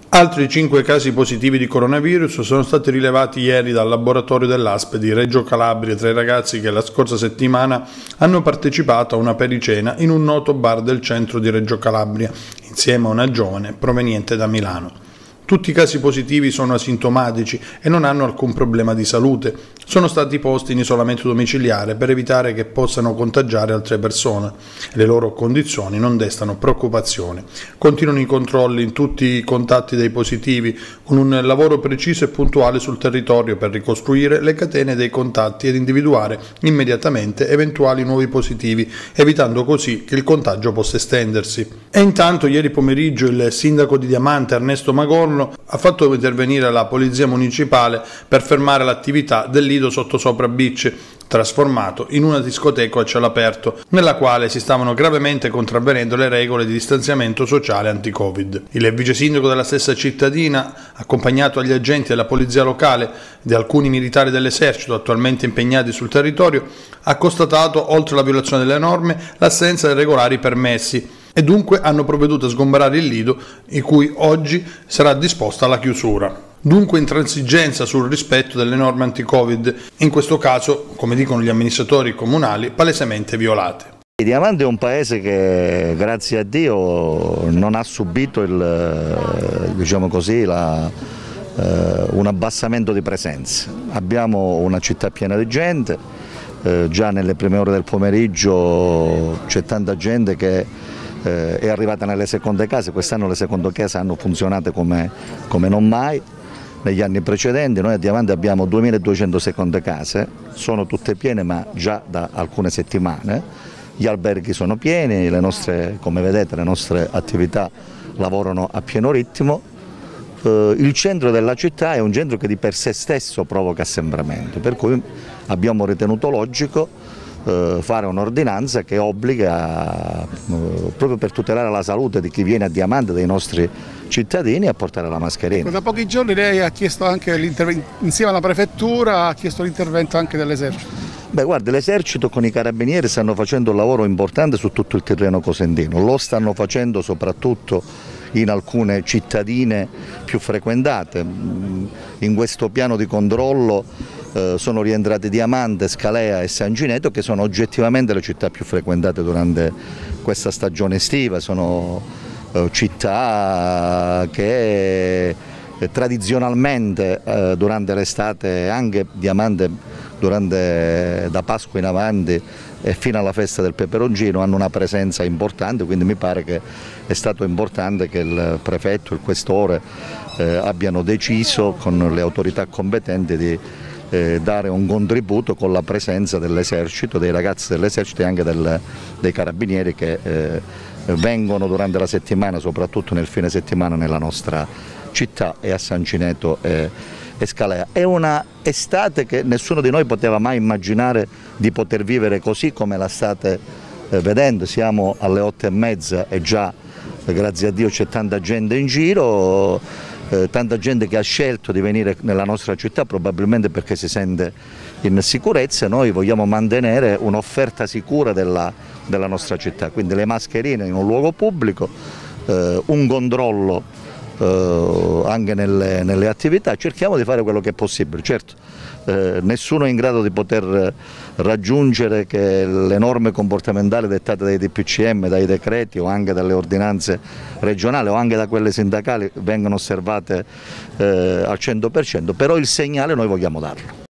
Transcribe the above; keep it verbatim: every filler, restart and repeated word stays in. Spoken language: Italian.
Altri cinque casi positivi di coronavirus sono stati rilevati ieri dal laboratorio dell'A S P di Reggio Calabria tra i ragazzi che la scorsa settimana hanno partecipato a una pericena in un noto bar del centro di Reggio Calabria, insieme a una giovane proveniente da Milano. Tutti i casi positivi sono asintomatici e non hanno alcun problema di salute. Sono stati posti in isolamento domiciliare per evitare che possano contagiare altre persone. Le loro condizioni non destano preoccupazione. Continuano i controlli in tutti i contatti dei positivi, con un lavoro preciso e puntuale sul territorio per ricostruire le catene dei contatti ed individuare immediatamente eventuali nuovi positivi, evitando così che il contagio possa estendersi. E intanto ieri pomeriggio il sindaco di Diamante, Ernesto Magorno, ha fatto intervenire la polizia municipale per fermare l'attività del Lido Sottosopra Beach, trasformato in una discoteca a cielo aperto, nella quale si stavano gravemente contravvenendo le regole di distanziamento sociale anti-Covid. Il vice sindaco della stessa cittadina, accompagnato agli agenti della polizia locale e di alcuni militari dell'esercito attualmente impegnati sul territorio, ha constatato, oltre alla violazione delle norme, l'assenza dei regolari permessi, e dunque hanno provveduto a sgomberare il lido, in cui oggi sarà disposta la chiusura. Dunque intransigenza sul rispetto delle norme anti-Covid, in questo caso, come dicono gli amministratori comunali, palesemente violate. Diamante è un paese che, grazie a Dio, non ha subito il, diciamo così, la, eh, un abbassamento di presenza. Abbiamo una città piena di gente, eh, già nelle prime ore del pomeriggio c'è tanta gente che Eh, è arrivata nelle seconde case. Quest'anno le seconde case hanno funzionato come, come non mai negli anni precedenti. Noi a Diamante abbiamo duemiladuecento seconde case, sono tutte piene ma già da alcune settimane, gli alberghi sono pieni, le nostre, come vedete, le nostre attività lavorano a pieno ritmo. Eh, il centro della città è un centro che di per sé stesso provoca assembramento, per cui abbiamo ritenuto logico fare un'ordinanza che obbliga, proprio per tutelare la salute di chi viene a Diamante, dei nostri cittadini, a portare la mascherina. Da pochi giorni lei ha chiesto anche l'intervento, insieme alla prefettura, ha chiesto l'intervento anche dell'esercito. Beh, guardi, l'esercito con i carabinieri stanno facendo un lavoro importante su tutto il terreno cosentino, lo stanno facendo soprattutto in alcune cittadine più frequentate. In questo piano di controllo eh, sono rientrati Diamante, Scalea e San Gineto, che sono oggettivamente le città più frequentate durante questa stagione estiva. Sono eh, città che eh, tradizionalmente eh, durante l'estate, anche Diamante durante, da Pasqua in avanti e fino alla festa del peperoncino, hanno una presenza importante, quindi mi pare che è stato importante che il prefetto e il questore eh, abbiano deciso con le autorità competenti di eh, dare un contributo con la presenza dell'esercito, dei ragazzi dell'esercito e anche del, dei carabinieri che eh, vengono durante la settimana, soprattutto nel fine settimana, nella nostra città e a San Gineto e, e Scalea. È una estate che nessuno di noi poteva mai immaginare di poter vivere così come la state eh, vedendo. Siamo alle otto e mezza e già, eh, grazie a Dio, c'è tanta gente in giro, eh, tanta gente che ha scelto di venire nella nostra città probabilmente perché si sente in sicurezza. Noi vogliamo mantenere un'offerta sicura della, della nostra città, quindi le mascherine in un luogo pubblico, eh, un controllo Uh, anche nelle, nelle attività. Cerchiamo di fare quello che è possibile. Certo, eh, nessuno è in grado di poter raggiungere che le norme comportamentali dettate dai D P C M, dai decreti o anche dalle ordinanze regionali o anche da quelle sindacali vengano osservate eh, al cento per cento, però il segnale noi vogliamo darlo.